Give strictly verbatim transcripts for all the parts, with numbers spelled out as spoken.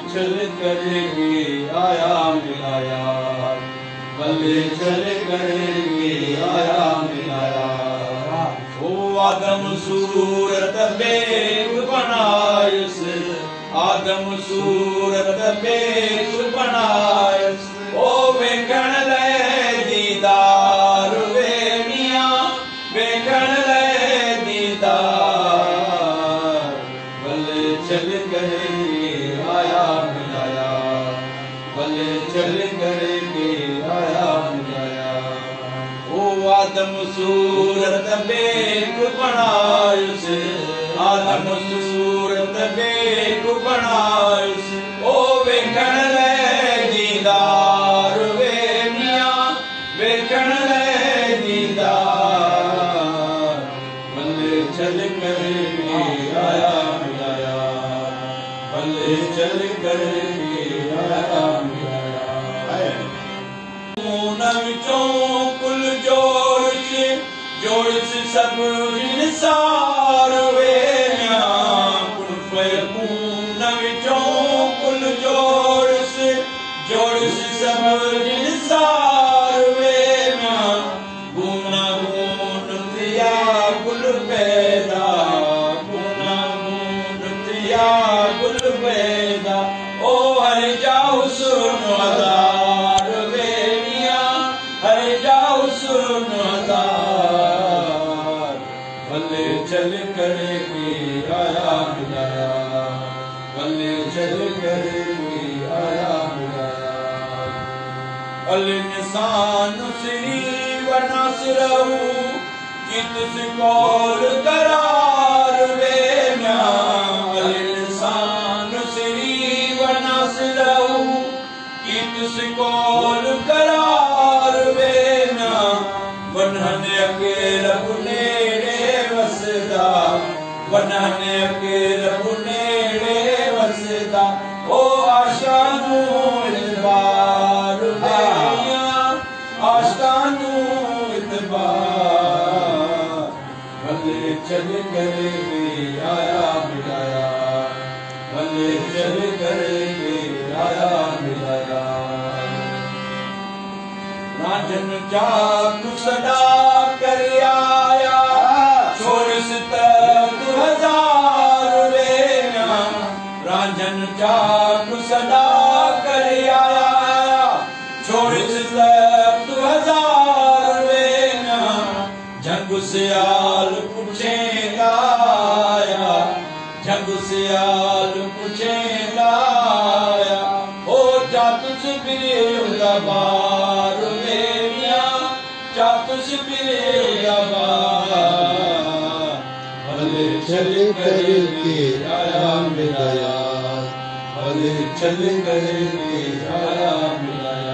चल करके आया मिलाया, बल्ले चल करके आया मिलाया। ओ आदम सूरत बेक बनायस, आदम सूरत बेक बनायस। ओ वेखण ले दीदार वे मियां, वेखण ले दीदार, बल्ले चल करके आया मिलाया, बल्ले चल करके आया मिलाया। ओ आदम सूरत बेक बनायस, आदम सूरत बेक बनायस। ओ वेखण ले दीदार वे मियां, वेखण ले दीदार, बल्ले चल करके आया मिलाया, बल्ले चल करके आया मिलाया। मून विचों कुल जोड़ से, जोड़ से सब निसार वे मियां, कुल फयकून विचों कुल जोड़ से, जोड़ से सब निसार वे मियां। गूना गून थिया कुल पैदा, गूना गून थिया कुल पैदा। ओ हर जाओ सुन अदार वे मियां, हर जाओ सुन अदार, बल्ले चल करके आया मिलाया, बल्ले चल करके आया मिलाया। अल इंसान श्री वनासरहु, कि तुझ कौल करार वे मियां। अल इंसान श्री वनासरहु, कि तुझ कौल करार वे मियां। वनहन के रब नेड़े वसदा, वनहन के रब नेड़े वसदा। ओ आशानू इतबार वे मियां, आशानू इतबार, बल्ले चल करके आया मिलाया, बल्ले चल करके आया मिलाया। रांझन चाक सदा कर आया, छोड़ सितक हजार वे मियां। रांझन चाक सदा कर आया, छोड़ सितक हजार वे मियां। झंग सियाल पूछेगा आया, झंग सियाल पूछेगा आया। ओ चातुस बिरदा बार वे मियां, चातुस बिरदा बार, बल्ले चल करके आया मिलाया, बल्ले चल करके आया मिलाया।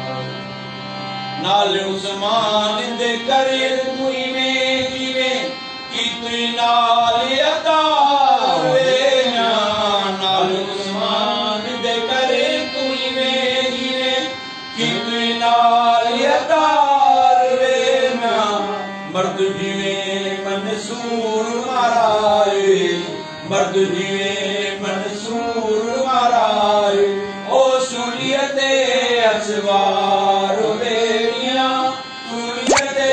नाल उस्मान दे करे तुई में जीवे, कि तुई नाल अता वे मियां। नाल उस्मान दे करे तुई में जीवे, कि तुई नाल अता वे मियां। मर्द जीवे मंसूर माराए, मर्द जीवे मंसूर माराए। ओ सूलियते असवार वे मियां, सूलियते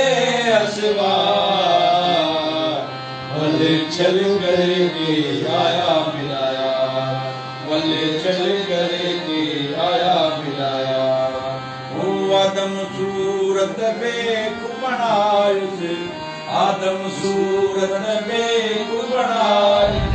असवार, बल्ले चल करके आया मिलाया, बल्ले चल करके आया मिलाया। ओ आदम सूरत बेक बनायस, आदम सूरत बेक बनायस।